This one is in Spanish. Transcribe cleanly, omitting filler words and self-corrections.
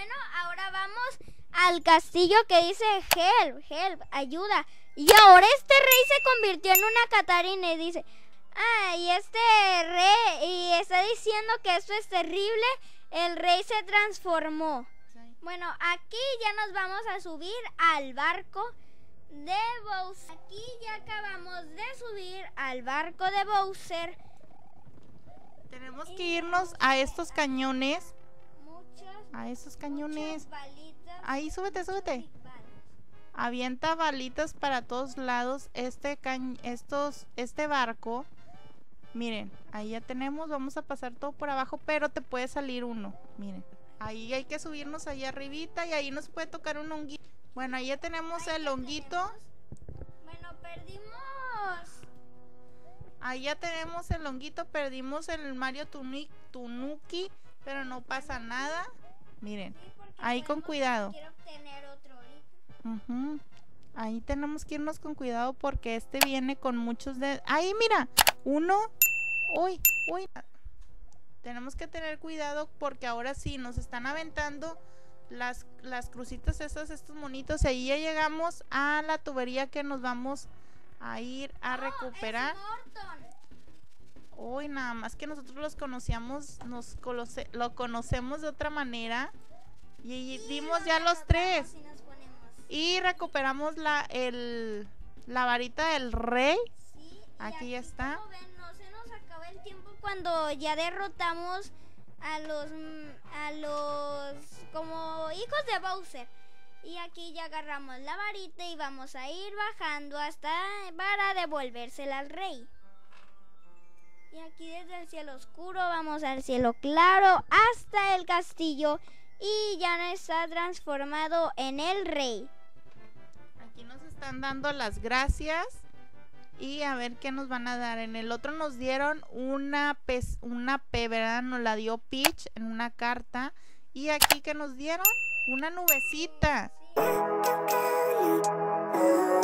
Bueno, ahora vamos al castillo que dice help, help, ayuda. Y ahora este rey se convirtió en una Catarina y dice, y este rey, y está diciendo que esto es terrible, el rey se transformó. Bueno, aquí ya nos vamos a subir al barco de Bowser. Aquí ya acabamos de subir al barco de Bowser. Tenemos que irnos a estos cañones. A esos cañones. Ahí, súbete, súbete. Avienta balitas para todos lados. Este barco. Miren, ahí ya tenemos. Vamos a pasar todo por abajo, pero te puede salir uno. Miren, ahí hay que subirnos allá arribita y ahí nos puede tocar un honguito. Bueno, ahí ya tenemos el honguito. Bueno, perdimos. Ahí ya tenemos el honguito. Perdimos el Mario Tanuki, pero no pasa nada. Miren, ahí con cuidado. Quiero obtener otro ahorita. Ahí tenemos que irnos con cuidado porque este viene con muchos de... ¡Ahí, mira! Uno. ¡Uy! ¡Uy! Tenemos que tener cuidado porque ahora sí nos están aventando las crucitas estos monitos. Y ahí ya llegamos a la tubería que nos vamos a ir a recuperar. Uy, nada más que nosotros los conocíamos, lo conocemos de otra manera. Y dimos ya los tres. Y recuperamos la varita del rey. Sí, aquí ya está. Como ven, no se nos acaba el tiempo cuando ya derrotamos a los como hijos de Bowser. Y aquí ya agarramos la varita y vamos a ir bajando hasta para devolvérsela al rey. Y aquí desde el cielo oscuro vamos al cielo claro hasta el castillo y ya no está transformado en el rey. Aquí nos están dando las gracias y a ver qué nos van a dar. En el otro nos dieron una P, ¿verdad? Nos la dio Peach en una carta. Y aquí que nos dieron una nubecita. Sí.